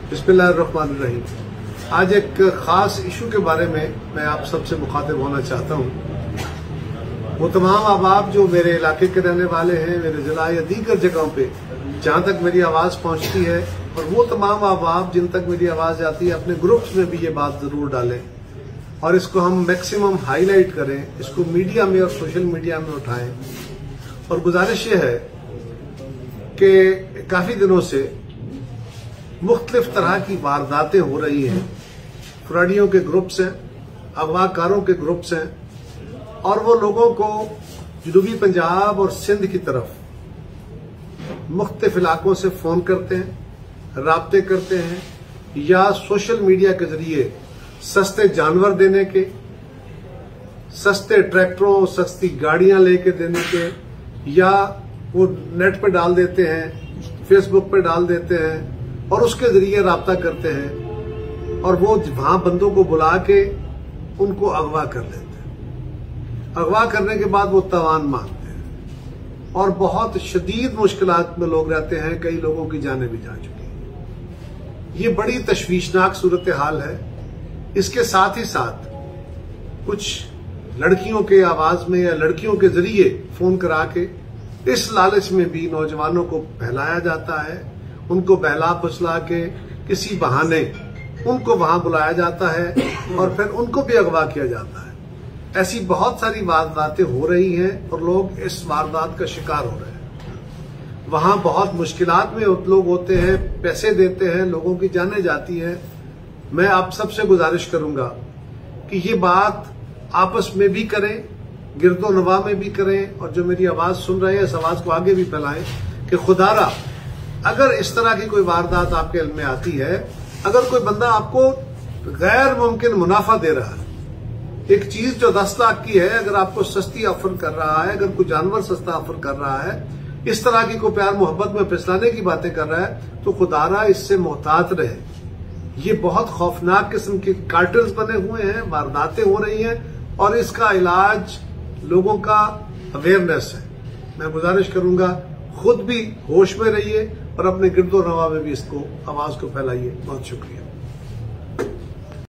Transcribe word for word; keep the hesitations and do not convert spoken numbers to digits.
बिस्मिल्लाहिर्रहमानिर्रहीम। आज एक खास इशू के बारे में मैं आप सबसे मुखातिब होना चाहता हूँ। वो तमाम अहबाब जो मेरे इलाके के रहने वाले हैं, मेरे जिला या दीगर जगहों पे जहां तक मेरी आवाज पहुंचती है, और वो तमाम अहबाब जिन तक मेरी आवाज जाती है, अपने ग्रुप्स में भी ये बात जरूर डालें और इसको हम मैक्सिमम हाईलाइट करें, इसको मीडिया में और सोशल मीडिया में उठाएं। और गुजारिश ये है कि काफी दिनों से मुख्तलिफ तरह की वारदातें हो रही हैं। फ्रॉडियों के ग्रुप्स हैं, अगवाकारों के ग्रुप्स हैं, और वो लोगों को जनूबी पंजाब और सिंध की तरफ मुख्तलिफ इलाकों से फोन करते हैं, राब्ते करते हैं, या सोशल मीडिया के जरिए सस्ते जानवर देने के, सस्ते ट्रैक्टरों, सस्ती गाड़ियां लेके देने के, या वो नेट पे डाल देते हैं, फेसबुक पे डाल देते हैं और उसके जरिए राब्ता करते हैं, और वो वहां बंदों को बुला के उनको अगवा कर लेते हैं। अगवा करने के बाद वो तवान मांगते हैं और बहुत शदीद मुश्किलात में लोग रहते हैं। कई लोगों की जानें भी जा चुकी हैं। ये बड़ी तशवीशनाक सूरत हाल है। इसके साथ ही साथ कुछ लड़कियों के आवाज में या लड़कियों के जरिए फोन करा के इस लालच में भी नौजवानों को बहलाया जाता है, उनको बहला फुसला के किसी बहाने उनको वहां बुलाया जाता है और फिर उनको भी अगवा किया जाता है। ऐसी बहुत सारी वारदातें हो रही हैं और लोग इस वारदात का शिकार हो रहे हैं। वहां बहुत मुश्किलात में लोग होते हैं, पैसे देते हैं, लोगों की जानें जाती हैं। मैं आप सबसे गुजारिश करूंगा कि ये बात आपस में भी करें, गिरदो नवा में भी करें, और जो मेरी आवाज सुन रहे हैं इस आवाज को आगे भी फैलाएं कि खुदारा अगर इस तरह की कोई वारदात आपके इल्म में आती है, अगर कोई बंदा आपको गैर मुमकिन मुनाफा दे रहा है, एक चीज जो दस लाख की है अगर आपको सस्ती ऑफर कर रहा है, अगर कोई जानवर सस्ता ऑफर कर रहा है, इस तरह की कोई प्यार मोहब्बत में फिसलाने की बातें कर रहा है, तो खुदारा इससे मोहतात रहे। ये बहुत खौफनाक किस्म के कार्टल्स बने हुए हैं, वारदातें हो रही हैं, और इसका इलाज लोगों का अवेयरनेस है। मैं गुजारिश करूंगा खुद भी होश में रहिए और अपने गिरदो नवा में भी इसको आवाज को फैलाइए। बहुत शुक्रिया।